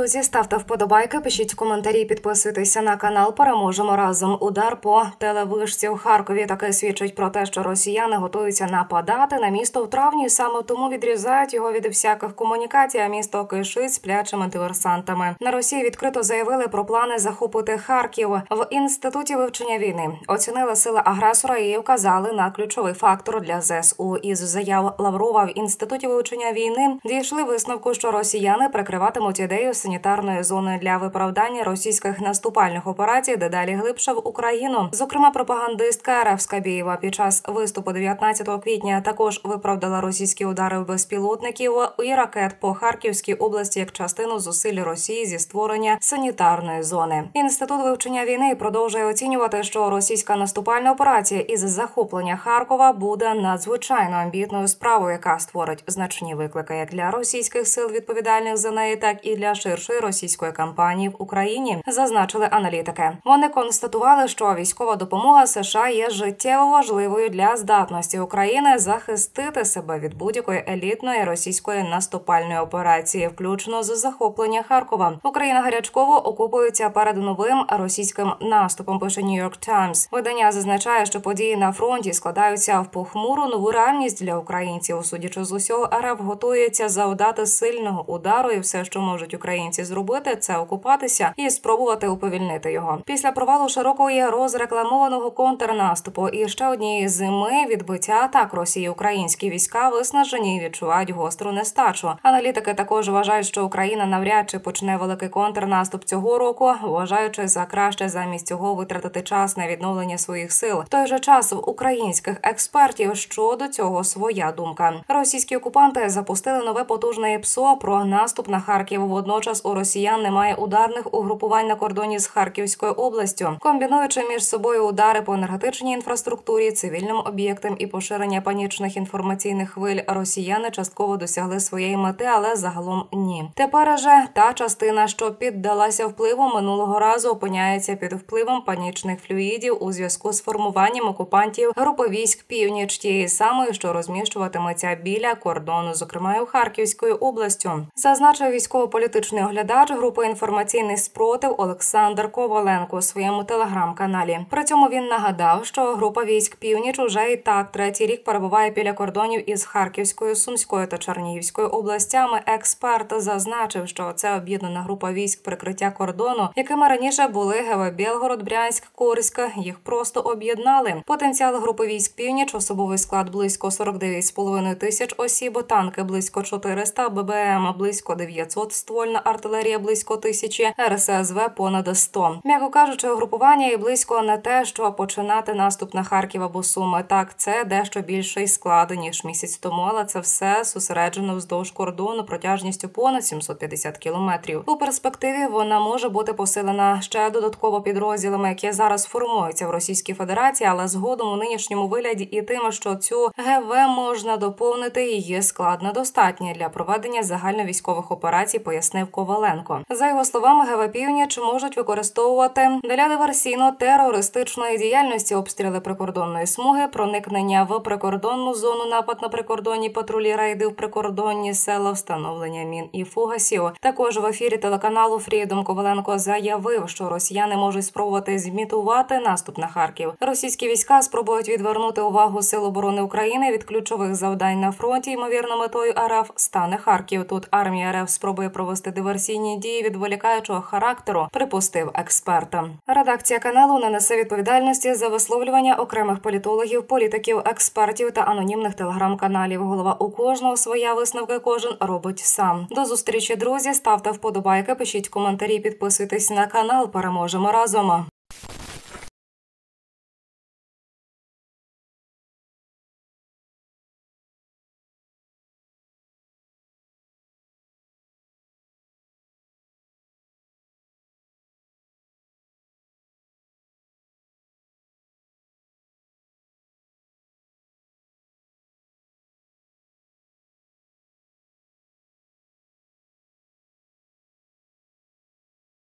Друзі, ставте вподобайки, пишіть коментарі, підписуйтеся на канал. Переможемо разом. Удар по телевишці у Харкові таки свідчить про те, що росіяни готуються нападати на місто в травні. Саме тому відрізають його від всяких комунікацій, а місто кишить сплячими диверсантами. На Росії відкрито заявили про плани захопити Харків. В Інституті вивчення війни оцінили сили агресора і вказали на ключовий фактор для ЗСУ. Із заяв Лаврова в Інституті вивчення війни дійшли висновку, що росіяни прикриватимуть ідею санітарної зони для виправдання російських наступальних операцій дедалі глибше в Україну. Зокрема, пропагандистка РФ Скабєєва під час виступу 19 квітня також виправдала російські удари безпілотників і ракет по Харківській області як частину зусиль Росії зі створення санітарної зони. Інститут вивчення війни продовжує оцінювати, що російська наступальна операція із захоплення Харкова буде надзвичайно амбітною справою, яка створить значні виклики як для російських сил, відповідальних за неї, так і для ширшої російської кампанії в Україні, зазначили аналітики. Вони констатували, що військова допомога США є життєво важливою для здатності України захистити себе від будь-якої елітної російської наступальної операції, включно з захоплення Харкова. Україна гарячково окупується перед новим російським наступом, пише New York Times. Видання зазначає, що події на фронті складаються в похмуру нову реальність для українців. Судячи з усього, РФ готується завдати сильного удару, і все, що можуть українці зробити, це окупатися і спробувати уповільнити його. Після провалу широкої розрекламованого контрнаступу і ще однієї зими відбиття атак Росії українські війська виснажені і відчувають гостру нестачу. Аналітики також вважають, що Україна навряд чи почне великий контрнаступ цього року, вважаючи за краще замість цього витратити час на відновлення своїх сил. В той же час в українських експертів щодо цього своя думка. Російські окупанти запустили нове потужне ПСО про наступ на Харків. Водночас у росіян немає ударних угрупувань на кордоні з Харківською областю. Комбінуючи між собою удари по енергетичній інфраструктурі, цивільним об'єктам і поширення панічних інформаційних хвиль, росіяни частково досягли своєї мети, але загалом ні. Тепер же та частина, що піддалася впливу минулого разу, опиняється під впливом панічних флюїдів у зв'язку з формуванням окупантів групи військ «Північ», тієї самої, що розміщуватиметься біля кордону, зокрема і у Харківською областю. Зазначив військово-політичний оглядач групи «Інформаційний спротив» Олександр Коваленко у своєму телеграм-каналі. При цьому він нагадав, що група військ «Північ» уже і так третій рік перебуває біля кордонів із Харківською, Сумською та Чернігівською областями. Експерт зазначив, що це об'єднана група військ прикриття кордону, якими раніше були ГВ Білгород, Брянськ, Курськ. Їх просто об'єднали. Потенціал групи військ «Північ» – особовий склад близько 49,5 тисяч осіб, танки близько 400, ББМ близько 900, ствольна артилерія близько 1000, РСЗВ понад 100. М'яко кажучи, угрупування і близько не те, що починати наступ на Харків або Суми. Так, це дещо більший склад, ніж місяць тому, але це все зосереджено вздовж кордону протяжністю понад 750 кілометрів. У перспективі вона може бути посилена ще додатково підрозділами, які зараз формуються в Російській Федерації, але згодом у нинішньому вигляді і тим, що цю ГВ можна доповнити, її склад недостатній для проведення загальновійськових операцій, пояснив Коваленко. За його словами, ГВ «Північ» можуть використовувати для диверсійно-терористичної діяльності обстріли прикордонної смуги, проникнення в прикордонну зону, напад на прикордонні патрулі, рейди в прикордонні села, встановлення мін і фугасів. Також в ефірі телеканалу «Фрідом» Коваленко заявив, що росіяни можуть спробувати зімітувати наступ на Харків. Російські війська спробують відвернути увагу Сил оборони України від ключових завдань на фронті. Ймовірно, метою РФ стане Харків. Тут армія РФ спробує провести диверсійні дії відволікаючого характеру, припустив експерт. Редакція каналу не несе відповідальності за висловлювання окремих політологів, політиків, експертів та анонімних телеграм-каналів. Голова у кожного своя, висновки кожен робить сам. До зустрічі, друзі. Ставте вподобайки, пишіть коментарі, підписуйтесь на канал. Переможемо разом.